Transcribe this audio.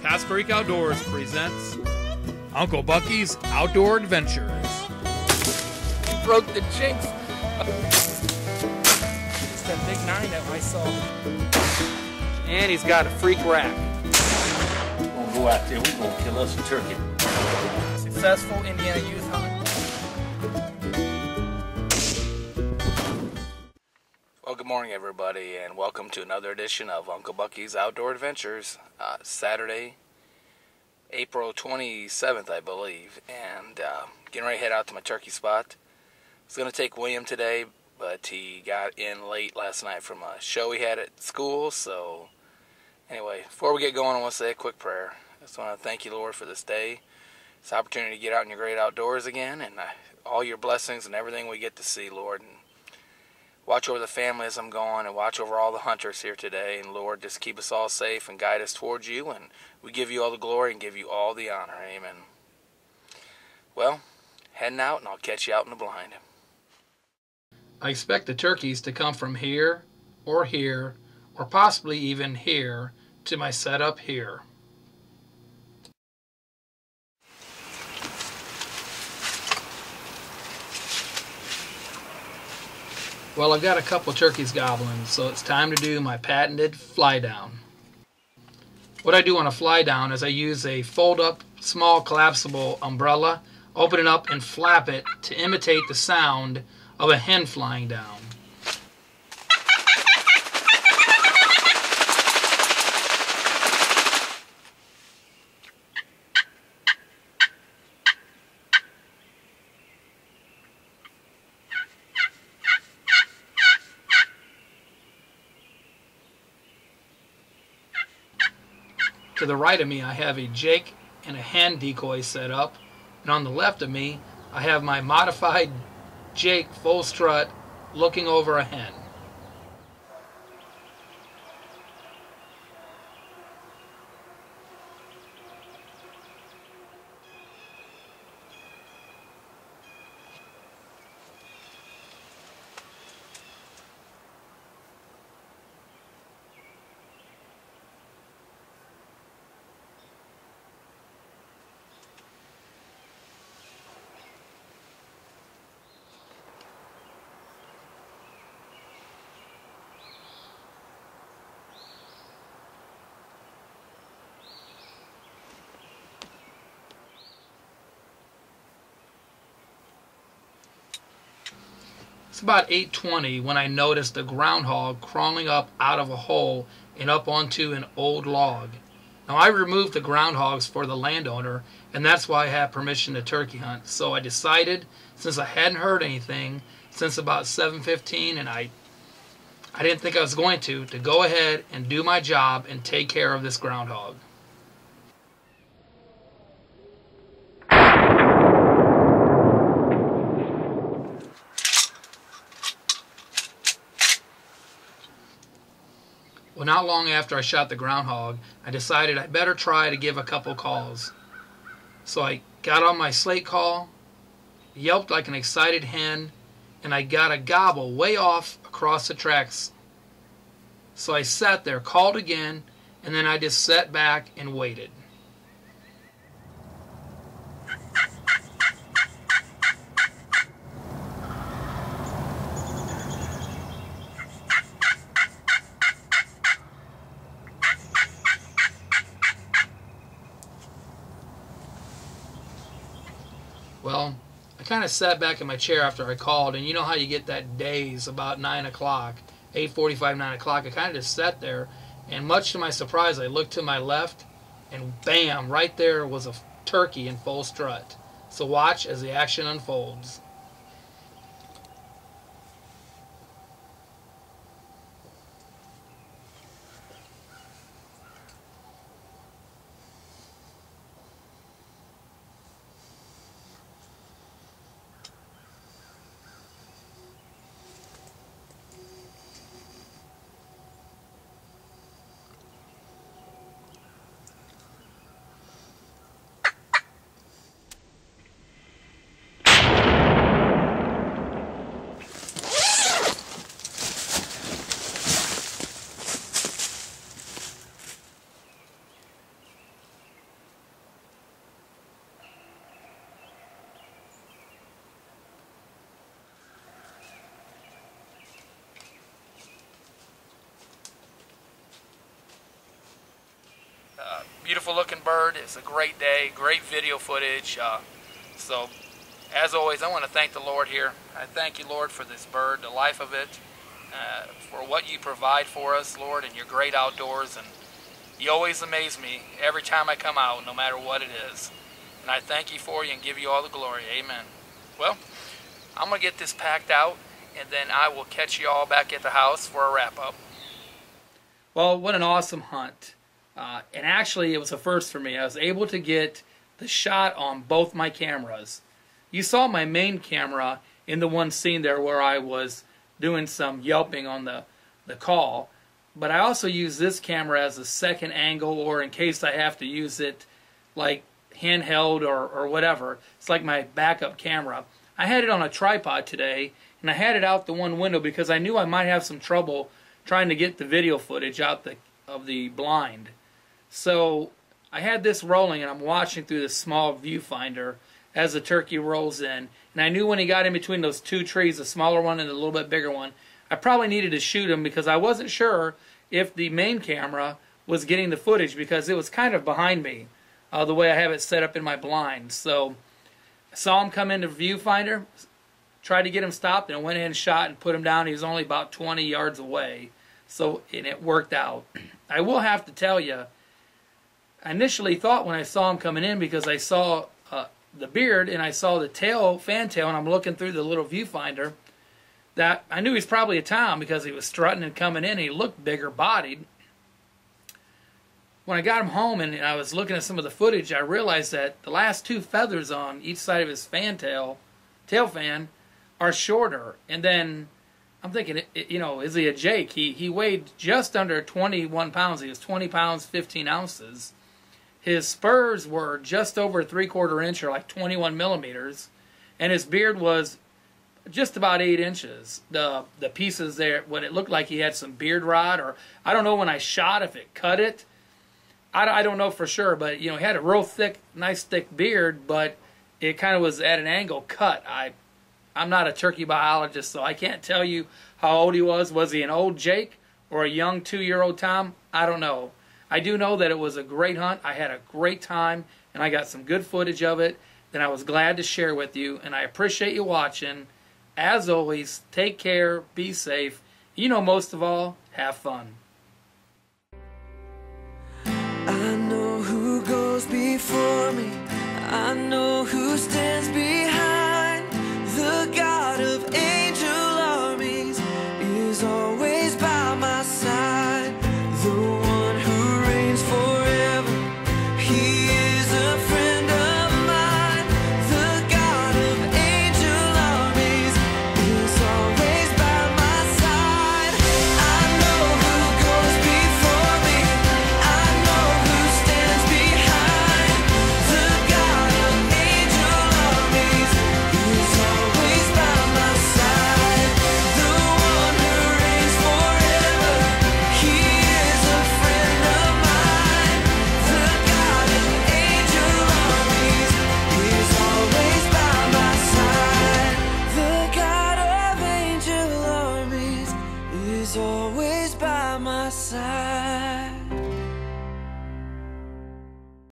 Castle Creek Outdoors presents Uncle Bucky's Outdoor Adventures. You broke the jinx. It's that big 9 that I saw. And he's got a freak rack. We're gonna go out there, we're gonna kill us a turkey. Successful Indiana youth hunt. Well, good morning, everybody, and welcome to another edition of Uncle Bucky's Outdoor Adventures. Saturday, April 27th, I believe, and getting ready to head out to my turkey spot. I was going to take William today, but he got in late last night from a show he had at school. So anyway, before we get going, I want to say a quick prayer. I just want to thank you, Lord, for this day, this opportunity to get out in your great outdoors again, and all your blessings and everything we get to see, Lord. And watch over the family as I'm going, and watch over all the hunters here today. And Lord, just keep us all safe and guide us towards you. And we give you all the glory and give you all the honor. Amen. Well, heading out, and I'll catch you out in the blind. I expect the turkeys to come from here, or possibly even here, to my setup here. Well, I've got a couple turkeys gobbling, so it's time to do my patented fly down. What I do on a fly down is I use a fold-up, small, collapsible umbrella, open it up and flap it to imitate the sound of a hen flying down. To the right of me, I have a jake and a hen decoy set up, and on the left of me, I have my modified jake full strut looking over a hen. It's about 8:20 when I noticed a groundhog crawling up out of a hole and up onto an old log. Now, I removed the groundhogs for the landowner, and that's why I have permission to turkey hunt. So I decided, since I hadn't heard anything since about 7:15, and I didn't think I was going to go ahead and do my job and take care of this groundhog. Well, not long after I shot the groundhog, I decided I better try to give a couple calls. So I got on my slate call, yelped like an excited hen, and I got a gobble way off across the tracks. So I sat there, called again, and then I just sat back and waited. Well, I kind of sat back in my chair after I called, and you know how you get that daze about 9 o'clock, 8:45, 9 o'clock. I kind of just sat there, and much to my surprise, I looked to my left, and bam, right there was a turkey in full strut. So watch as the action unfolds. beautiful looking bird. It's a great day, great video footage. So as always, I want to thank the Lord here. I thank you, Lord, for this bird, the life of it, for what you provide for us, Lord, in your great outdoors. And you always amaze me every time I come out, no matter what it is. And I thank you for you and give you all the glory. Amen. Well, I'm going to get this packed out, and then I will catch you all back at the house for a wrap-up. Well, what an awesome hunt. And actually, it was a first for me. I was able to get the shot on both my cameras. You saw my main camera in the one scene there where I was doing some yelping on the call. But I also use this camera as a second angle, or in case I have to use it like handheld or whatever. It's like my backup camera. I had it on a tripod today, and I had it out the one window because I knew I might have some trouble trying to get the video footage out of the blind. So I had this rolling, and I'm watching through the small viewfinder as the turkey rolls in. And I knew when he got in between those two trees, the smaller one and the little bit bigger one, I probably needed to shoot him because I wasn't sure if the main camera was getting the footage because it was kind of behind me, the way I have it set up in my blind. So I saw him come into viewfinder, tried to get him stopped, and I went ahead and shot and put him down. He was only about 20 yards away, so and it worked out. I will have to tell you, I initially thought when I saw him coming in, because I saw the beard and I saw the tail, fantail, and I'm looking through the little viewfinder, that I knew he's probably a tom because he was strutting and coming in and he looked bigger bodied. When I got him home and I was looking at some of the footage, I realized that the last two feathers on each side of his tail fan, are shorter. And then I'm thinking, you know, is he a Jake? He weighed just under 21 pounds. He was 20 pounds, 15 ounces. His spurs were just over 3/4 inch, or like 21 millimeters. And his beard was just about 8 inches. The pieces there, what it looked like he had some beard rot, or I don't know when I shot if it cut it. I don't know for sure, but you know, he had a real thick, nice thick beard, but it kind of was at an angle cut. I'm not a turkey biologist, so I can't tell you how old he was. Was he an old Jake or a young 2-year-old Tom? I don't know. I do know that it was a great hunt. I had a great time, and I got some good footage of it that I was glad to share with you, and I appreciate you watching. As always, take care, be safe. You know, most of all, have fun. I know who goes before me. I know who stands